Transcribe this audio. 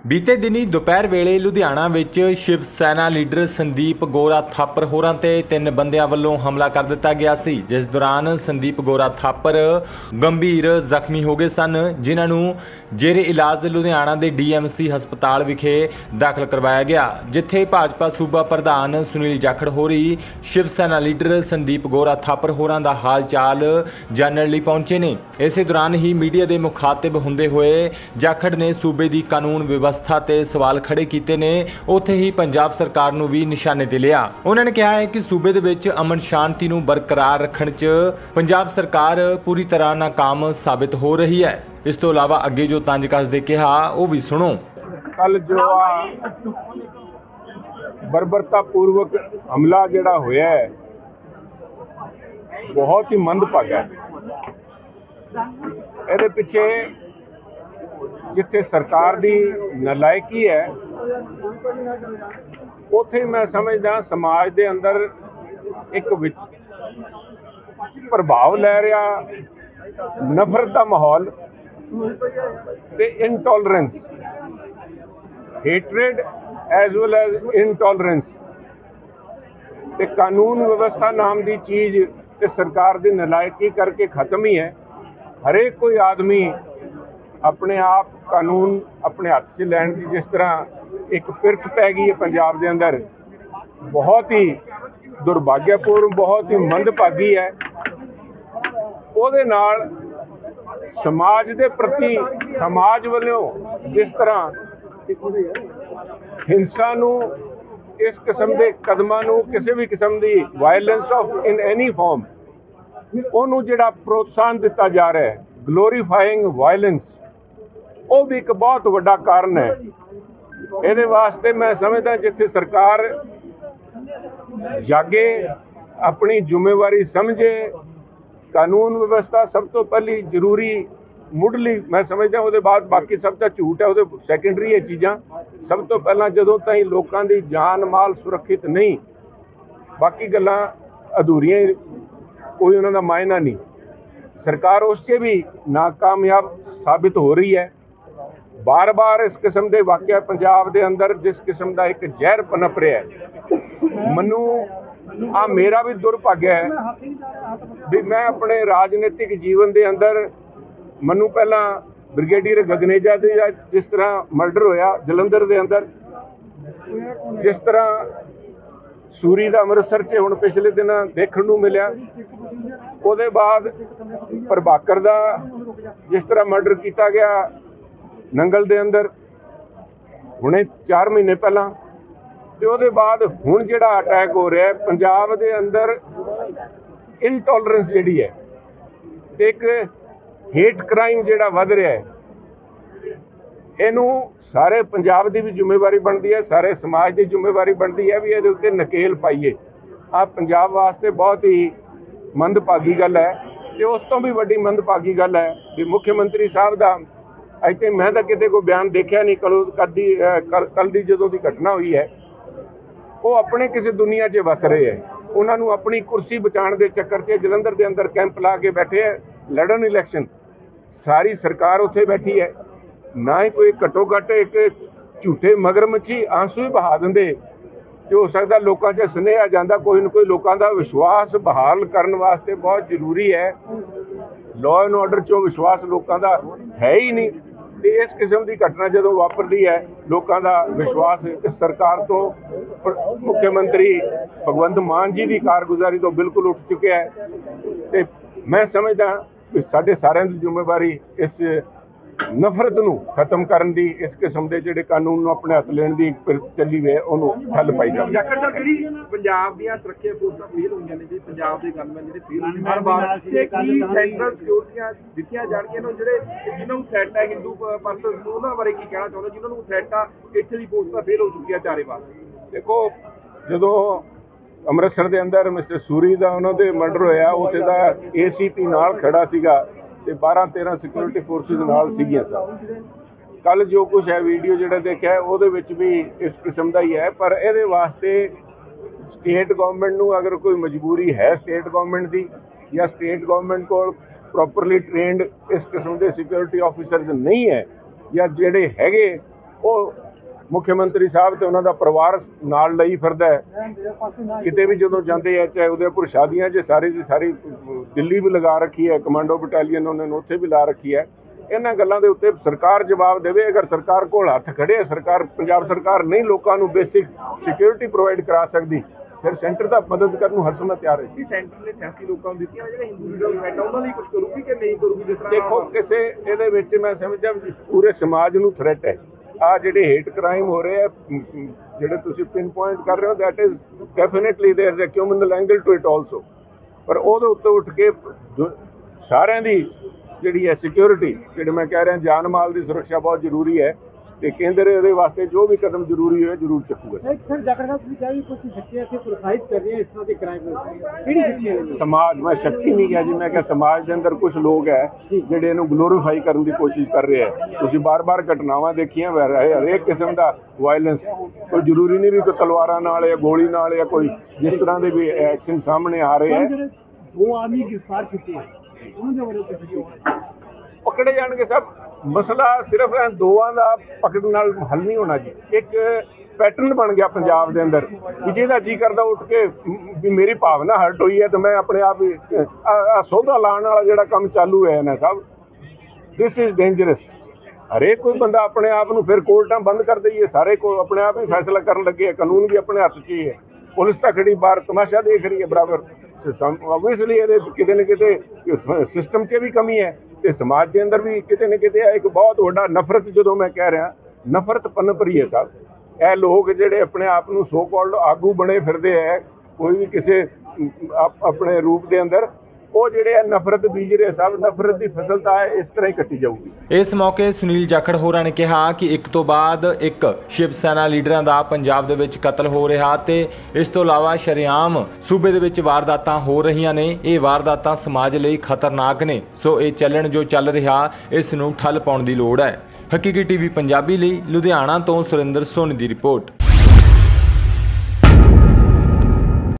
ਬੀਤੇ ਦਿਨੀ ਦੁਪਹਿਰ ਵੇਲੇ ਲੁਧਿਆਣਾ ਵਿੱਚ ਸ਼ਿਵ ਸੈਨਾ ਲੀਡਰ ਸੰਦੀਪ ਗੋਰਾ ਥਾਪਰ ਹੋਰਾਂ ਤੇ 3 ਬੰਦਿਆਂ ਵੱਲੋਂ ਹਮਲਾ ਕਰ ਦਿੱਤਾ ਗਿਆ ਸੀ, ਜਿਸ ਦੌਰਾਨ ਸੰਦੀਪ ਗੋਰਾ ਥਾਪਰ ਗੰਭੀਰ ਜ਼ਖਮੀ ਹੋ ਗਏ ਸਨ, ਜਿਨ੍ਹਾਂ ਨੂੰ ਜੇਰੇ ਇਲਾਜ ਲੁਧਿਆਣਾ ਦੇ ਡੀਐਮਸੀ ਹਸਪਤਾਲ ਵਿਖੇ ਦਾਖਲ ਕਰਵਾਇਆ ਗਿਆ, ਜਿੱਥੇ ਭਾਜਪਾ ਸੂਬਾ ਪ੍ਰਧਾਨ ਸੁਨੀਲ ਜਾਖੜ ਹੋਰੀ ਸ਼ਿਵ ਸੈਨਾ ਲੀਡਰ ਸੰਦੀਪ ਗੋਰਾ ਥਾਪਰ ਹੋਰਾਂ ਦਾ ਹਾਲ ਚਾਲ ਜਾਣਨ ਲਈ ਪਹੁੰਚੇ ਨੇ। ਇਸੇ ਦੌਰਾਨ ਹੀ ਮੀਡੀਆ ਦੇ ਮੁਖਾਤਿਬ ਹੁੰਦੇ ਹੋਏ ਜਾਖੜ ਨੇ ਸੂਬੇ ਦੀ ਕਾਨੂੰਨ ਵਿਵਸਥਾ ਤੇ ਸਵਾਲ ਖੜੇ ਕੀਤੇ ਨੇ। ਉੱਥੇ ਹੀ ਪੰਜਾਬ ਸਰਕਾਰ ਨੂੰ ਵੀ ਨਿਸ਼ਾਨੇ ਤੇ ਲਿਆ। ਉਹਨਾਂ ਨੇ ਕਿਹਾ ਹੈ ਕਿ ਸੂਬੇ ਦੇ ਵਿੱਚ ਅਮਨ ਸ਼ਾਂਤੀ ਨੂੰ ਬਰਕਰਾਰ ਰੱਖਣ 'ਚ ਪੰਜਾਬ ਸਰਕਾਰ ਪੂਰੀ ਤਰ੍ਹਾਂ ਨਾਕਾਮ ਸਾਬਿਤ ਹੋ ਰਹੀ ਹੈ। ਇਸ ਤੋਂ ਇਲਾਵਾ ਅੱਗੇ ਜੋ ਤੰਜ ਕੱਸਦੇ ਕਿਹਾ ਉਹ ਵੀ ਸੁਣੋ। ਕੱਲ ਜੋ ਬਰਬਰਤਾਪੂਰਵਕ ਹਮਲਾ ਜਿਹੜਾ ਹੋਇਆ ਹੈ ਬਹੁਤ ਹੀ ਮੰਦਭਾਗਾ ਹੈ। ਇਹਦੇ ਪਿੱਛੇ ਜਿੱਥੇ ਸਰਕਾਰ ਦੀ ਨਲਾਇਕੀ ਹੈ, ਉੱਥੇ ਮੈਂ ਸਮਝਦਾ ਸਮਾਜ ਦੇ ਅੰਦਰ ਇੱਕ ਪ੍ਰਭਾਵ ਲੈ ਰਿਹਾ ਨਫ਼ਰਤ ਦਾ ਮਾਹੌਲ ਤੇ intolerance, hatred as well as intolerance ਤੇ ਕਾਨੂੰਨ ਵਿਵਸਥਾ ਨਾਮ ਦੀ ਚੀਜ਼ ਤੇ ਸਰਕਾਰ ਦੀ ਨਲਾਇਕੀ ਕਰਕੇ ਖਤਮ ਹੀ ਹੈ। ਹਰੇਕ ਕੋਈ ਆਦਮੀ ਆਪਣੇ ਆਪ ਕਾਨੂੰਨ ਆਪਣੇ ਹੱਥ 'ਚ ਲੈਣ ਦੀ ਜਿਸ ਤਰ੍ਹਾਂ ਇੱਕ ਪਿਰਤ ਪੈ ਗਈ ਹੈ ਪੰਜਾਬ ਦੇ ਅੰਦਰ, ਬਹੁਤ ਹੀ ਦੁਰਭਾਗਿਆਪੂਰਨ, ਬਹੁਤ ਹੀ ਮੰਦਭਾਗੀ ਹੈ। ਉਹਦੇ ਨਾਲ ਸਮਾਜ ਦੇ ਪ੍ਰਤੀ ਸਮਾਜ ਵੱਲੋਂ ਜਿਸ ਤਰ੍ਹਾਂ ਹਿੰਸਾ ਨੂੰ, ਇਸ ਕਿਸਮ ਦੇ ਕਦਮਾਂ ਨੂੰ, ਕਿਸੇ ਵੀ ਕਿਸਮ ਦੀ violence of in any form, ਉਹਨੂੰ ਜਿਹੜਾ ਪ੍ਰੋਤਸਾਹਨ ਦਿੱਤਾ ਜਾ ਰਿਹਾ ਹੈ, ਗਲੋਰੀਫਾਈਂਗ ਵਾਇਲੈਂਸ, ਉਹ ਵੀ ਇੱਕ ਬਹੁਤ ਵੱਡਾ ਕਾਰਨ ਹੈ। ਇਹਦੇ ਵਾਸਤੇ ਮੈਂ ਸਮਝਦਾ ਜਿੱਥੇ ਸਰਕਾਰ ਜਾਗੇ, ਆਪਣੀ ਜ਼ਿੰਮੇਵਾਰੀ ਸਮਝੇ, ਕਾਨੂੰਨ ਵਿਵਸਥਾ ਸਭ ਤੋਂ ਪਹਿਲੀ ਜ਼ਰੂਰੀ ਮੁੱਢਲੀ ਮੈਂ ਸਮਝਦਾ, ਉਹਦੇ ਬਾਅਦ ਬਾਕੀ ਸਭ ਤਾਂ ਝੂਠ ਹੈ, ਉਹਦੇ ਸੈਕੰਡਰੀ ਹੈ ਚੀਜ਼ਾਂ। ਸਭ ਤੋਂ ਪਹਿਲਾਂ ਜਦੋਂ ਤਾਈਂ ਲੋਕਾਂ ਦੀ ਜਾਨ ਮਾਲ ਸੁਰੱਖਿਅਤ ਨਹੀਂ, ਬਾਕੀ ਗੱਲਾਂ ਅਧੂਰੀਆਂ, ਕੋਈ ਉਹਨਾਂ ਦਾ ਮਾਇਨਾ ਨਹੀਂ। ਸਰਕਾਰ ਉਸ 'ਚ ਵੀ ਨਾਕਾਮਯਾਬ ਸਾਬਿਤ ਹੋ ਰਹੀ ਹੈ। ਬਾਰ-ਬਾਰ ਇਸ ਕਿਸਮ ਦੇ ਵਾਕਿਆ ਪੰਜਾਬ ਦੇ ਅੰਦਰ ਜਿਸ ਕਿਸਮ ਦਾ ਇੱਕ ਜ਼ਹਿਰ ਪਨਪ ਰਿਹਾ ਹੈ, ਮੈਨੂੰ ਮੇਰਾ ਵੀ ਦੁਰਭਾਗਿਆ ਹੈ ਵੀ ਮੈਂ ਆਪਣੇ ਰਾਜਨੀਤਿਕ ਜੀਵਨ ਦੇ ਅੰਦਰ, ਮੈਨੂੰ ਪਹਿਲਾਂ ਬ੍ਰਿਗੇਡੀਅਰ ਗਗਨੇਜਾ ਦੇ ਜਿਸ ਤਰ੍ਹਾਂ ਮਰਡਰ ਹੋਇਆ ਜਲੰਧਰ ਦੇ ਅੰਦਰ, ਜਿਸ ਤਰ੍ਹਾਂ ਸੂਰੀ ਦਾ ਅੰਮ੍ਰਿਤਸਰ 'ਚ ਹੁਣ ਪਿਛਲੇ ਦਿਨਾਂ ਦੇਖਣ ਨੂੰ ਮਿਲਿਆ, ਉਹਦੇ ਬਾਅਦ ਪ੍ਰਭਾਕਰ ਦਾ ਜਿਸ ਤਰ੍ਹਾਂ ਮਰਡਰ ਕੀਤਾ ਗਿਆ ਨੰਗਲ ਦੇ ਅੰਦਰ ਹੁਣੇ 4 ਮਹੀਨੇ ਪਹਿਲਾਂ, ਤੇ ਉਹਦੇ ਬਾਅਦ ਹੁਣ ਜਿਹੜਾ ਅਟੈਕ ਹੋ ਰਿਹਾ ਪੰਜਾਬ ਦੇ ਅੰਦਰ, ਇਨਟੋਲਰੈਂਸ ਜਿਹੜੀ ਹੈ, ਇੱਕ ਹੇਟ ਕ੍ਰਾਈਮ ਜਿਹੜਾ ਵੱਧ ਰਿਹਾ ਹੈ, ਇਹਨੂੰ ਸਾਰੇ ਪੰਜਾਬ ਦੀ ਵੀ ਜ਼ਿੰਮੇਵਾਰੀ ਬਣਦੀ ਹੈ, ਸਾਰੇ ਸਮਾਜ ਦੀ ਜ਼ਿੰਮੇਵਾਰੀ ਬਣਦੀ ਹੈ ਵੀ ਇਹਦੇ ਉੱਤੇ ਨਕੇਲ ਪਾਈਏ। ਆਹ ਪੰਜਾਬ ਵਾਸਤੇ ਬਹੁਤ ਹੀ ਮੰਦਭਾਗੀ ਗੱਲ ਹੈ। ਤੇ ਉਸ ਤੋਂ ਵੀ ਵੱਡੀ ਮੰਦਭਾਗੀ ਗੱਲ ਹੈ ਵੀ ਮੁੱਖ ਮੰਤਰੀ ਸਾਹਿਬ ਦਾ ਅੱਜ ਤੱਕ ਮੈਂ ਤਾਂ ਕਿਤੇ ਕੋਈ ਬਿਆਨ ਦੇਖਿਆ ਨਹੀਂ, ਕੱਲ੍ਹ ਦੀ ਜਦੋਂ ਦੀ ਘਟਨਾ ਹੋਈ ਹੈ, ਉਹ ਆਪਣੇ ਕਿਸੇ ਦੁਨੀਆ 'ਚ ਵਸ ਰਹੇ ਹੈ। ਉਹਨਾਂ ਨੂੰ ਆਪਣੀ ਕੁਰਸੀ ਬਚਾਉਣ ਦੇ ਚੱਕਰ 'ਚ ਜਲੰਧਰ ਦੇ ਅੰਦਰ ਕੈਂਪ ਲਾ ਕੇ ਬੈਠੇ ਹੈ ਲੜਨ ਇਲੈਕਸ਼ਨ। ਸਾਰੀ ਸਰਕਾਰ ਉੱਥੇ ਬੈਠੀ ਹੈ, ਨਾ ਹੀ ਕੋਈ ਘੱਟੋ ਘੱਟ ਇੱਕ ਝੂਠੇ ਮਗਰਮੱਛੀ ਆਂਸੂ ਹੀ ਬਹਾ ਦਿੰਦੇ ਤੇ ਹੋ ਸਕਦਾ ਲੋਕਾਂ 'ਚ ਸੁਨੇਹਾ ਜਾਂਦਾ, ਕੋਈ ਨਾ ਕੋਈ ਲੋਕਾਂ ਦਾ ਵਿਸ਼ਵਾਸ ਬਹਾਲ ਕਰਨ ਵਾਸਤੇ ਬਹੁਤ ਜ਼ਰੂਰੀ ਹੈ। ਲਾਅ ਐਂਡ ਆਰਡਰ 'ਚੋਂ ਵਿਸ਼ਵਾਸ ਲੋਕਾਂ ਦਾ ਹੈ ਹੀ ਨਹੀਂ, ਤੇ ਇਸ ਕਿਸਮ ਦੀ ਘਟਨਾ ਜਦੋਂ ਵਾਪਰਦੀ ਹੈ, ਲੋਕਾਂ ਦਾ ਵਿਸ਼ਵਾਸ ਇਸ ਸਰਕਾਰ ਤੋਂ, ਮੁੱਖ ਮੰਤਰੀ ਭਗਵੰਤ ਮਾਨ ਜੀ ਦੀ ਕਾਰਗੁਜ਼ਾਰੀ ਤੋਂ ਬਿਲਕੁਲ ਉੱਠ ਚੁੱਕਿਆ ਹੈ। ਤੇ ਮੈਂ ਸਮਝਦਾ ਕਿ ਸਾਡੇ ਸਾਰਿਆਂ ਦੀ ਜ਼ਿੰਮੇਵਾਰੀ ਇਸ ਨਫ਼ਰਤ ਨੂੰ ਖਤਮ ਕਰਨ ਦੀ, ਇਸ ਕਿਸਮ ਦੇ ਜਿਹੜੇ ਕਾਨੂੰਨ ਨੂੰ ਆਪਣੇ ਹੱਥ ਲੈਣ ਦੀ ਚੱਲੀ ਹੋਈ ਹੈ, ਉਹਨੂੰ ਠੱਲ ਪਾਈ ਜਾਵੇ। ਜਾਖੜ ਸਾਹਿਬ, ਜਿਹੜੀ ਪੰਜਾਬ ਦੀਆਂ ਸੁਰੱਖਿਆ ਫੋਰਸਾਂ ਫੇਲ ਹੋਈਆਂ ਨੇ, ਜੀ ਪੰਜਾਬ ਦੇ ਗਨਮੈਨ ਜਿਹੜੇ ਫੇਲ ਹੋਏ ਹਰ ਵਾਰ, ਤੇ ਕੀ ਸੈਂਟਰਲ ਸਿਕਿਉਰਟੀਆਂ ਦਿੱਤੀਆਂ ਜਾਣਗੀਆਂ ਨੇ ਜਿਹੜੇ ਜਿਨ੍ਹਾਂ ਨੂੰ ਥ੍ਰੈਟ ਹੈ ਹਿੰਦੂ ਪਰਸਨ, ਉਹਨਾਂ ਬਾਰੇ ਕੀ ਕਹਿਣਾ ਚਾਹੁੰਦੇ, ਜਿਨ੍ਹਾਂ ਨੂੰ ਥ੍ਰੈਟ ਆ ਇੱਥੇ ਦੀ ਫੋਰਸ ਤਾਂ ਫੇਲ ਹੋ ਚੁੱਕੀ ਆ ਚਾਰੇ ਵਾਰ? ਦੇਖੋ, ਜਦੋਂ ਅੰਮ੍ਰਿਤਸਰ ਦੇ ਅੰਦਰ ਮਿਸਟਰ ਸੂਰੀ ਦਾ ਉਹਨਾਂ ਦੇ ਮਰਡਰ ਹੋਇਆ, ਉੱਥੇ ਦਾ ACP ਨਾਲ ਖੜਾ ਸੀਗਾ ਤੇ 12-13 ਸਿਕਿਉਰਿਟੀ ਫੋਰਸਿਸ ਨਾਲ ਸੀਗੀਆਂ ਸਰ। ਕੱਲ ਜੋ ਕੁਛ ਹੈ ਵੀਡੀਓ ਜਿਹੜਾ ਦੇਖਿਆ ਉਹਦੇ ਵਿੱਚ ਵੀ ਇਸ ਕਿਸਮ ਦਾ ਹੀ ਹੈ। ਪਰ ਇਹਦੇ ਵਾਸਤੇ ਸਟੇਟ ਗਵਰਨਮੈਂਟ ਨੂੰ ਅਗਰ ਕੋਈ ਮਜਬੂਰੀ ਹੈ ਸਟੇਟ ਗਵਰਨਮੈਂਟ ਦੀ, ਜਾਂ ਸਟੇਟ ਗਵਰਨਮੈਂਟ ਕੋਲ ਪ੍ਰੋਪਰਲੀ ਟ੍ਰੇਨਡ ਇਸ ਕਿਸਮ ਦੇ ਸਿਕਿਉਰਿਟੀ ਆਫਿਸਰਸ ਨਹੀਂ ਹੈ, ਜਾਂ ਜਿਹੜੇ ਹੈਗੇ ਉਹ ਮੁੱਖ ਮੰਤਰੀ ਸਾਹਿਬ ਤੇ ਉਹਨਾਂ ਦਾ ਪਰਿਵਾਰ ਨਾਲ ਲਈ ਫਿਰਦਾ ਹੈ। ਕਿਤੇ ਵੀ ਜਦੋਂ ਜਾਂਦੇ ਆ, ਚਾਹੇ ਉਦੈਪੁਰ ਸ਼ਾਦੀਆਂ 'ਚ ਸਾਰੀ ਦੀ ਸਾਰੀ, ਦਿੱਲੀ ਵੀ ਲਗਾ ਰੱਖੀ ਹੈ ਕਮਾਂਡੋ ਬਟਾਲੀਅਨ, ਉਹਨਾਂ ਨੇ ਉੱਥੇ ਵੀ ਲਾ ਰੱਖੀ ਹੈ। ਇਹਨਾਂ ਗੱਲਾਂ ਦੇ ਉੱਤੇ ਸਰਕਾਰ ਜਵਾਬ ਦੇਵੇ। ਅਗਰ ਸਰਕਾਰ ਕੋਲ ਹੱਥ ਖੜੇ, ਸਰਕਾਰ ਪੰਜਾਬ ਸਰਕਾਰ ਨਹੀਂ ਲੋਕਾਂ ਨੂੰ ਬੇਸਿਕ ਸਿਕਿਉਰਿਟੀ ਪ੍ਰੋਵਾਈਡ ਕਰਾ ਸਕਦੀ, ਫਿਰ ਸੈਂਟਰ ਦਾ ਮਦਦ ਕਰਨ ਨੂੰ ਹਰ ਸਮੇਂ ਤਿਆਰ ਹੈ। ਜੀ ਸੈਂਟਰ ਨੇ ਸਿਆਸੀ ਲੋਕਾਂ ਨੂੰ ਦਿੱਤੀਆਂ, ਜਿਹੜੇ ਹਿੰਦੂ ਲੀਡਰ ਬੈਠਾ ਉਹਨਾਂ ਲਈ ਕੁਝ ਕਰੂਗੀ ਕਿ ਨਹੀਂ ਕਰੂਗੀ? ਜਿਸ ਤਰ੍ਹਾਂ ਦੇਖੋ, ਕਿਸੇ ਇਹਦੇ ਵਿੱਚ ਮੈਂ ਸਮਝਦਾ ਪੂਰੇ ਸਮਾਜ ਨੂੰ ਥ੍ਰੈਟ ਹੈ। ਆ ਜਿਹੜੇ ਹੇਟ ਕ੍ਰਾਈਮ ਹੋ ਰਹੇ ਆ, ਜਿਹੜੇ ਤੁਸੀਂ ਪਿਨ ਪੁਆਇੰਟ ਕਰ ਰਹੇ ਹੋ, that is definitely there is a criminal angle to it also. ਪਰ ਉਹਦੇ ਉੱਤੇ ਉੱਠ ਕੇ ਸਾਰਿਆਂ ਦੀ ਜਿਹੜੀ ਹੈ ਸਿਕਿਉਰਿਟੀ, ਜਿਹੜੇ ਮੈਂ ਕਹਿ ਰਿਹਾ ਜਾਨ ਮਾਲ ਦੀ ਸੁਰੱਖਿਆ ਬਹੁਤ ਜ਼ਰੂਰੀ ਹੈ, ਤੇ ਕੇਂਦਰ ਇਹਦੇ ਵਾਸਤੇ ਜੋ ਵੀ ਕਦਮ ਜ਼ਰੂਰੀ ਹੋਏ ਜ਼ਰੂਰ ਚੁੱਕੂਗਾ। ਸਰ ਜਾਖੜ ਸਾਹਿਬ, ਤੁਸੀਂ ਕਿਹਾ ਵੀ ਕੁਝ ਸ਼ਕਤੀਆਂ ਇੱਥੇ ਪ੍ਰੋਤਸਾਹਿਤ ਕਰ ਰਹੀਆਂ ਇਸ ਤਰ੍ਹਾਂ ਦੇ ਕ੍ਰਾਈਮ ਨੂੰ, ਕਿਹੜੀ ਸ਼ਕਤੀਆਂ ਨੇ? ਸਮਾਜ, ਮੈਂ ਸ਼ਕਤੀ ਨਹੀਂ ਕਿਹਾ ਜੀ, ਮੈਂ ਕਿਹਾ ਸਮਾਜ ਦੇ ਅੰਦਰ ਕੁਝ ਲੋਕ ਹੈ ਜਿਹੜੇ ਇਹਨੂੰ ਗਲੋਰੀਫਾਈ ਕਰਨ ਦੀ ਕੋਸ਼ਿਸ਼ ਕਰ ਰਹੇ ਹੈ। ਤੁਸੀਂ ਬਾਰ-ਬਾਰ ਘਟਨਾਵਾਂ ਦੇਖੀਆਂ, ਹਰੇਕ ਕਿਸਮ ਦਾ ਵਾਇਲੈਂਸ, ਕੋਈ ਜ਼ਰੂਰੀ ਨਹੀਂ ਵੀ ਕੋਈ ਤਲਵਾਰਾਂ ਨਾਲ ਜਾਂ ਗੋਲੀ ਨਾਲ ਜਾਂ ਕੋਈ ਜਿਸ ਤਰ੍ਹਾਂ ਦੇ ਵੀ ਐਕਸ਼ਨ ਸਾਹਮਣੇ ਆ ਰਹੇ ਹੈ। ਦੋ ਆਦਮੀ ਗ੍ਰਿਫਤਾਰ ਕੀਤੇ ਉਹਨਾਂ ਦੇ ਬਾਰੇ ਪਕੜੇ ਜਾਣਗੇ ਸਭ। ਮਸਲਾ ਸਿਰਫ ਇਹ ਦੋਵਾਂ ਦਾ ਪਕੜਨ ਨਾਲ ਹੱਲ ਨਹੀਂ ਹੋਣਾ ਜੀ। ਇੱਕ ਪੈਟਰਨ ਬਣ ਗਿਆ ਪੰਜਾਬ ਦੇ ਅੰਦਰ ਕਿ ਜਿਹਦਾ ਜੀ ਕਰਦਾ ਉੱਠ ਕੇ ਵੀ ਮੇਰੀ ਭਾਵਨਾ ਹਰਟ ਹੋਈ ਹੈ ਤੇ ਮੈਂ ਆਪਣੇ ਆਪ ਹੀ ਸੌਦਾ ਲਾਉਣ ਵਾਲਾ ਜਿਹੜਾ ਕੰਮ ਚਾਲੂ ਹੈ ਨਾ ਸਾਹਿਬ, ਦਿਸ ਇਜ਼ ਡੇਂਜਰਸ। ਹਰੇਕ ਕੋਈ ਬੰਦਾ ਆਪਣੇ ਆਪ ਨੂੰ ਫਿਰ ਕੋਰਟਾਂ ਬੰਦ ਕਰ ਦਈਏ, ਸਾਰੇ ਕੋ ਆਪਣੇ ਆਪ ਹੀ ਫੈਸਲਾ ਕਰਨ ਲੱਗੇ, ਕਾਨੂੰਨ ਵੀ ਆਪਣੇ ਹੱਥ 'ਚ ਹੀ ਹੈ। ਪੁਲਿਸ ਤਾਂ ਖੜੀ ਬਾਹਰ ਤਮਾਸ਼ਾ ਦੇਖ ਰਹੀ ਹੈ ਬਰਾਬਰ। ਓਬਵੀਅਸਲੀ ਇਹਦੇ ਕਿਤੇ ਨਾ ਕਿਤੇ ਸਿਸਟਮ 'ਚ ਵੀ ਕਮੀ ਹੈ ਤੇ ਸਮਾਜ ਦੇ ਅੰਦਰ ਵੀ ਕਿਤੇ ਨਾ ਕਿਤੇ ਇੱਕ ਬਹੁਤ ਵੱਡਾ ਨਫ਼ਰਤ, ਜਦੋਂ ਮੈਂ ਕਹਿ ਰਿਹਾ ਨਫ਼ਰਤ ਪਨਪ ਰਹੀ ਹੈ ਸਾਹਿਬ। ਇਹ ਲੋਕ ਜਿਹੜੇ ਆਪਣੇ ਆਪ ਨੂੰ ਸੋ ਕਾਲਡ ਆਗੂ ਬਣੇ ਫਿਰਦੇ ਹੈ, ਕੋਈ ਵੀ ਕਿਸੇ ਆਪਣੇ ਰੂਪ ਦੇ ਅੰਦਰ, ਉਹ ਜਿਹੜੇ ਨਫ਼ਰਤ ਬੀਜ ਰਹੇ ਸਭ, ਨਫ਼ਰਤ ਦੀ ਫਸਲ ਤਾਂ ਇਸ ਤਰ੍ਹਾਂ ਹੀ ਕੱਟੀ ਜਾਊਗੀ। ਇਸ ਮੌਕੇ ਸੁਨੀਲ ਜਾਖੜ ਹੋਰਾਂ ਨੇ ਕਿਹਾ ਕਿ ਇੱਕ ਤੋਂ ਬਾਅਦ ਇੱਕ ਸ਼ਿਵ ਸੈਨਾ ਲੀਡਰਾਂ ਦਾ ਪੰਜਾਬ ਦੇ ਵਿੱਚ ਕਤਲ ਹੋ ਰਿਹਾ ਤੇ ਇਸ ਤੋਂ ਇਲਾਵਾ ਸ਼ਰੇਆਮ ਸੂਬੇ ਦੇ ਵਿੱਚ ਵਾਰਦਾਤਾਂ ਹੋ ਰਹੀਆਂ ਨੇ। ਇਹ ਵਾਰਦਾਤਾਂ ਸਮਾਜ ਲਈ ਖਤਰਨਾਕ ਨੇ, ਸੋ ਇਹ ਚੱਲਣ ਜੋ ਚੱਲ ਰਿਹਾ, ਇਸ ਨੂੰ ਠੱਲ ਪਾਉਣ ਦੀ ਲੋੜ ਹੈ। ਹਕੀਕੀ ਟੀਵੀ ਪੰਜਾਬੀ ਲਈ ਲੁਧਿਆਣਾ ਤੋਂ ਸੁਰਿੰਦਰ ਸੋਨੀ ਦੀ ਰਿਪੋਰਟ।